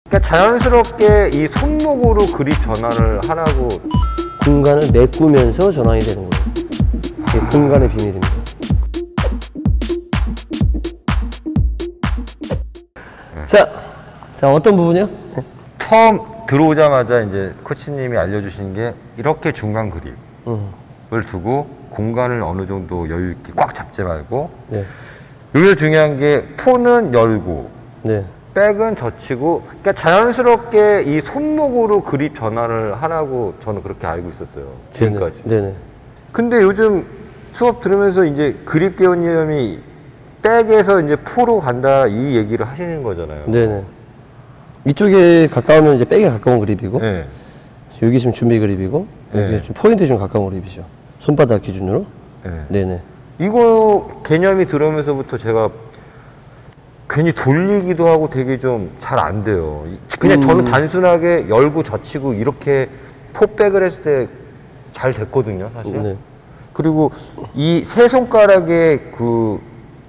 그러니까 자연스럽게 이 손목으로 그립 전환을 하라고. 공간을 메꾸면서 전환이 되는 거예요. 이게 공간의 비밀입니다. 자, 어떤 부분이요? 네. 처음 들어오자마자 이제 코치님이 알려주신 게 이렇게 중간 그립을 두고 공간을 어느 정도 여유 있게 꽉 잡지 말고. 네. 여기서 중요한 게 폰은 열고. 네. 백은 젖히고. 그러니까 자연스럽게 이 손목으로 그립 전환을 하라고 저는 그렇게 알고 있었어요, 지금까지. 네네. 근데 요즘 수업 들으면서 이제 그립 개념이 백에서 이제 포로 간다 이 얘기를 하시는 거잖아요. 네네. 이쪽에 가까우면 이제 백에 가까운 그립이고, 네. 여기 지금 준비 그립이고, 여기 네. 좀 포인트에 좀 가까운 그립이죠. 손바닥 기준으로. 네. 네네. 이거 개념이 들어오면서부터 제가 괜히 돌리기도 하고 되게 좀 잘 안 돼요. 그냥 저는 단순하게 열고 젖히고 이렇게 포백을 했을 때 잘 됐거든요, 사실. 네. 그리고 이 세 손가락에 그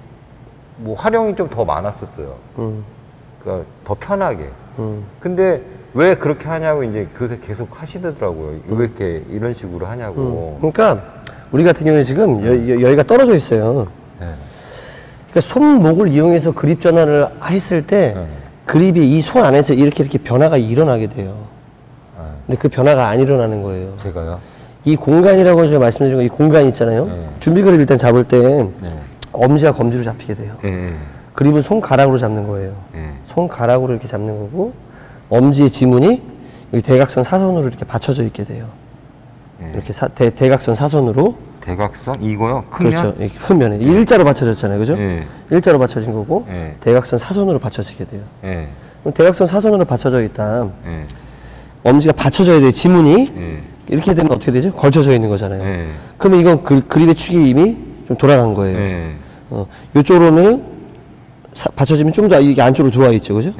뭐 활용이 좀 더 많았었어요. 그러니까 더 편하게. 근데 왜 그렇게 하냐고 이제 그새 계속 하시더라고요. 왜 이렇게 이런 식으로 하냐고. 그러니까 우리 같은 경우에 지금 여기가 떨어져 있어요. 네. 그러니까 손목을 이용해서 그립 전환을 했을 때 그립이 이 손 안에서 이렇게 변화가 일어나게 돼요. 근데 그 변화가 안 일어나는 거예요. 제가요? 이 공간이라고 제가 말씀드린 거, 이 공간 있잖아요. 준비 그립 일단 잡을 때 엄지와 검지로 잡히게 돼요. 그립은 손가락으로 잡는 거예요. 손가락으로 이렇게 잡는 거고, 엄지의 지문이 여기 대각선 사선으로 이렇게 받쳐져 있게 돼요. 이렇게 대각선 사선으로. 대각선? 이거요? 큰 면? 그렇죠. 이렇게 큰 면에. 일자로 받쳐졌잖아요. 그죠? 일자로 받쳐진 거고, 대각선 사선으로 받쳐지게 돼요. 그럼 대각선 사선으로 받쳐져 있다. 엄지가 받쳐져야 돼요. 지문이. 이렇게 되면 어떻게 되죠? 걸쳐져 있는 거잖아요. 그러면 이건 그립의 축이 이미 좀 돌아간 거예요. 이쪽으로는 받쳐지면 좀 더 이게 안쪽으로 들어와 있죠. 그죠?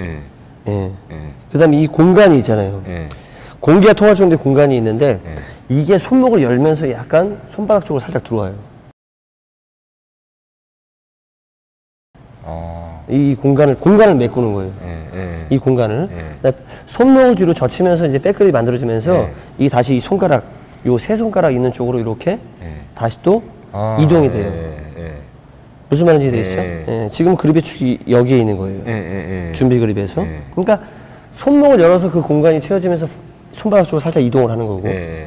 그 다음에 이 공간이 있잖아요. 공기가 통할 정도의 공간이 있는데, 이게 손목을 열면서 약간 손바닥 쪽으로 살짝 들어와요. 이 공간을 메꾸는 거예요. 이 공간을. 손목을 뒤로 젖히면서 이제 백그립이 만들어지면서 이 다시 이 손가락, 요 세 손가락 있는 쪽으로 이렇게 다시 또 이동이 돼요. 무슨 말인지 되시죠? 지금 그립의 축이 여기에 있는 거예요. 준비 그립에서. 그러니까 손목을 열어서 그 공간이 채워지면서 손바닥 쪽으로 살짝 이동을 하는 거고.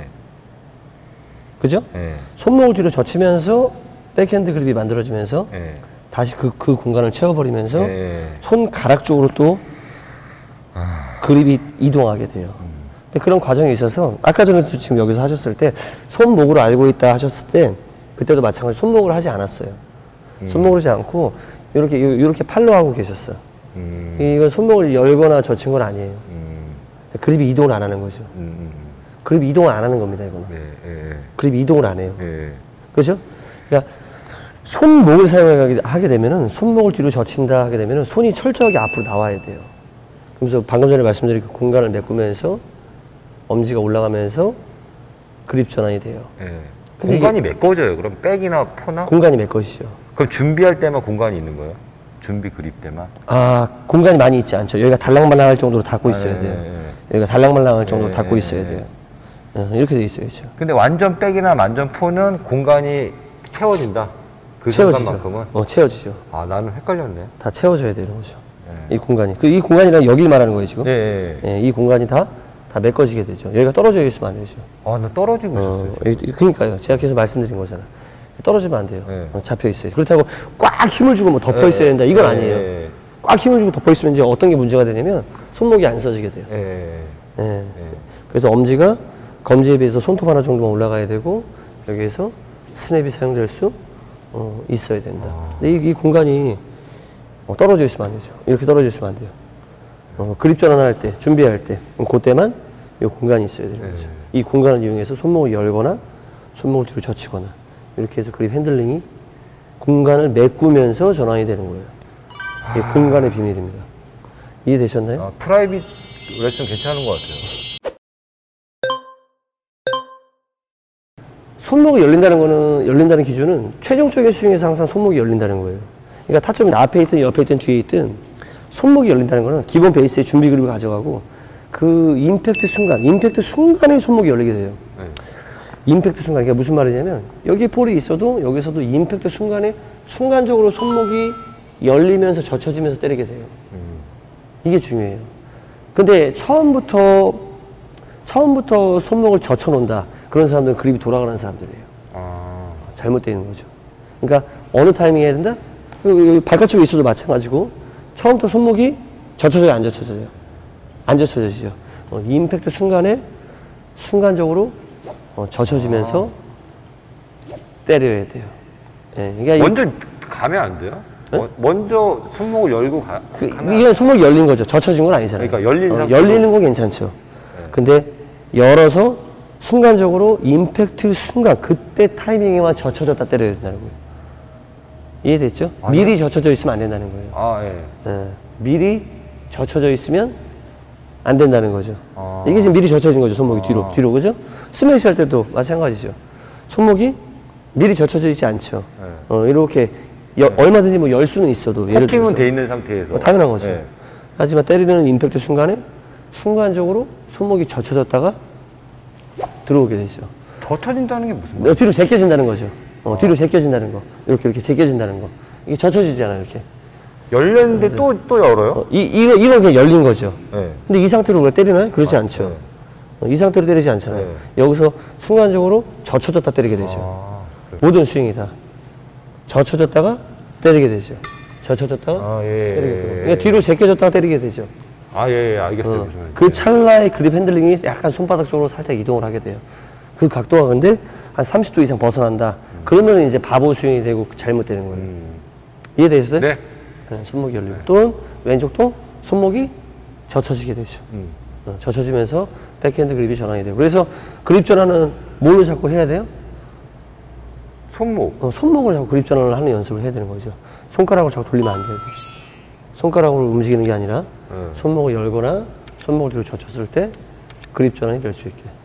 그죠? 손목을 뒤로 젖히면서 백핸드 그립이 만들어지면서 다시 그 공간을 채워버리면서 손가락 쪽으로 또 그립이 이동하게 돼요. 근데 그런 과정이 있어서 아까 전에도 지금 여기서 하셨을 때 손목으로 알고 있다 하셨을 때 그때도 마찬가지로 손목으로 하지 않았어요. 손목으로 하지 않고 이렇게 팔로 하고 계셨어요. 이건 손목을 열거나 젖힌 건 아니에요. 그립이 이동을 안 하는 거죠. 그립이 이동을 안 하는 겁니다, 이거는. 그립이 이동을 안 해요. 그렇죠? 그러니까 손목을 사용하게 되면은, 손목을 뒤로 젖힌다 하게 되면은 손이 철저하게 앞으로 나와야 돼요. 그래서 방금 전에 말씀드린 그 공간을 메꾸면서 엄지가 올라가면서 그립 전환이 돼요. 근데 공간이 메꿔져요. 그럼 백이나 포나? 공간이 메꿔지죠. 그럼 준비할 때만 공간이 있는 거예요? 준비 그립 때만? 공간이 많이 있지 않죠. 여기가 달랑말랑할 정도로 닫고 있어야 돼요. 여기가 달랑말랑할 정도로 닫고 있어야 돼요. 이렇게 돼 있어야죠. 근데 완전 백이나 완전 포는 공간이 채워진다? 그 순간만큼은? 채워지죠. 나는 헷갈렸네. 다 채워져야 되는 거죠. 이 공간이. 이 공간이랑 여기를 말하는 거예요, 지금. 이 공간이 다 메꿔지게 되죠. 여기가 떨어져 있으면 안 되죠. 나 떨어지고 있었어요. 그러니까요. 제가 계속 말씀드린 거잖아요. 떨어지면 안 돼요. 잡혀 있어요. 그렇다고 꽉 힘을 주고 뭐 덮어 있어야 된다. 이건 아니에요. 꽉 힘을 주고 덮어 있으면 이제 어떤 게 문제가 되냐면 손목이 안 써지게 돼요. 그래서 엄지가 검지에 비해서 손톱 하나 정도만 올라가야 되고, 여기에서 스냅이 사용될 수 있어야 된다. 근데 이 공간이 떨어져 있으면 안 되죠. 이렇게 떨어져 있으면 안 돼요. 그립 전환할 때, 준비할 때, 그때만 이 공간이 있어야 되는 거죠. 이 공간을 이용해서 손목을 열거나 손목을 뒤로 젖히거나 이렇게 해서 그립 핸들링이 공간을 메꾸면서 전환이 되는 거예요. 이게 공간의 비밀입니다. 이해되셨나요? 프라이빗 레슨 괜찮은 것 같아요. 손목이 열린다는 기준은 최종적인 스윙에서 항상 손목이 열린다는 거예요. 그러니까 타점이 앞에 있든 옆에 있든 뒤에 있든 손목이 열린다는 거는 기본 베이스의 준비 그립을 가져가고 그 임팩트 순간에 손목이 열리게 돼요. 네. 임팩트 순간, 이게 무슨 말이냐면 여기 볼이 있어도 여기서도 임팩트 순간에 순간적으로 손목이 열리면서 젖혀지면서 때리게 돼요. 이게 중요해요. 근데 처음부터 손목을 젖혀놓는다. 그런 사람들은 그립이 돌아가는 사람들이에요. 잘못되어 있는 거죠. 그러니까 어느 타이밍에 해야 된다? 여기 바깥쪽에 있어도 마찬가지고 처음부터 손목이 젖혀져요, 안 젖혀져요? 안 젖혀지죠. 임팩트 순간에 순간적으로 젖혀지면서 때려야 돼요. 예, 그러니까 먼저 가면 안 돼요? 네? 먼저 손목을 열고 이건 손목이 열린 거죠. 젖혀진 건 아니잖아요. 그러니까 열리는 건 괜찮죠. 네. 근데 열어서 순간적으로 임팩트 순간 그때 타이밍에만 젖혀졌다 때려야 된다는 거예요. 이해됐죠? 아니요? 미리 젖혀져 있으면 안 된다는 거예요. 예. 예. 미리 젖혀져 있으면 안 된다는 거죠. 이게 지금 미리 젖혀진 거죠. 손목이 뒤로 그죠? 스매시 할 때도 마찬가지죠. 손목이 미리 젖혀져 있지 않죠. 네. 이렇게 얼마든지 뭐 열 수는 있어도 예를 들어서 돼 있는 상태에서 당연한 거죠. 네. 하지만 때리는 임팩트 순간에 순간적으로 손목이 젖혀졌다가 들어오게 되죠. 젖혀진다는 게 무슨 말이에요? 뒤로 제껴진다는 거죠. 뒤로 제껴진다는 거. 이렇게 제껴진다는 거. 이게 젖혀지잖아요, 이렇게. 열렸는데 또 열어요? 이건 그냥 열린 거죠. 네. 근데 이 상태로 우리가 때리나요? 그렇지 않죠. 네. 이 상태로 때리지 않잖아요. 네. 여기서 순간적으로 젖혀졌다 때리게 되죠. 모든 스윙이 다. 젖혀졌다가 때리게 되죠. 젖혀졌다가 때리게 되죠. 그러니까 뒤로 제껴졌다가 때리게 되죠. 알겠어요. 그 찰나의 그립 핸들링이 약간 손바닥 쪽으로 살짝 이동을 하게 돼요. 그 각도가 근데 한 30도 이상 벗어난다. 그러면 이제 바보 스윙이 되고 잘못되는 거예요. 이해되셨어요? 네. 손목이 열리고 또 왼쪽도 손목이 젖혀지게 되죠. 젖혀지면서 백핸드 그립이 전환이 돼요. 그래서 그립 전환은 뭘로 자꾸 해야 돼요? 손목. 손목을 자꾸 그립 전환을 하는 연습을 해야 되는 거죠. 손가락을 자꾸 돌리면 안 되고 손가락으로 움직이는 게 아니라 손목을 열거나 손목을 뒤로 젖혔을 때 그립 전환이 될 수 있게.